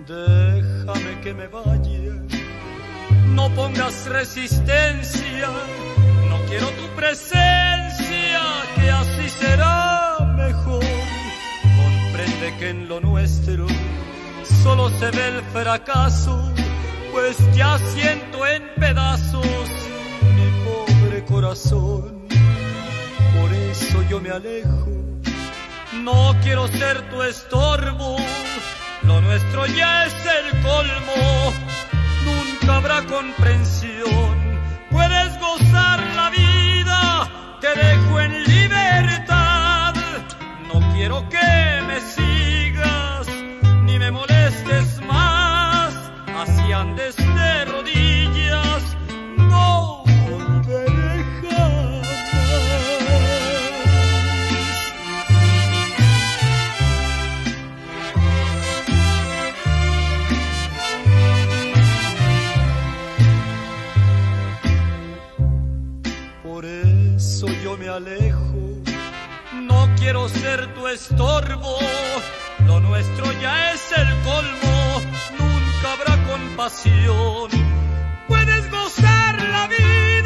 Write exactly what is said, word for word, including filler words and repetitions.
Déjame que me vaya, no pongas resistencia, no quiero tu presencia, que así será mejor. Comprende que en lo nuestro solo se ve el fracaso, pues ya siento en pedazos mi pobre corazón. Por eso yo me alejo, no quiero ser tu estorbo, lo nuestro ya es el colmo, nunca habrá comprensión. Puedes gozar la vida, te dejo en libertad, no quiero que me sigas, ni me molestes más, así andes de rodillas, no volveré jamás. Por eso yo me alejo, no quiero ser tu estorbo, lo nuestro ya es el colmo, nunca habrá compasión. Puedes gozar la vida,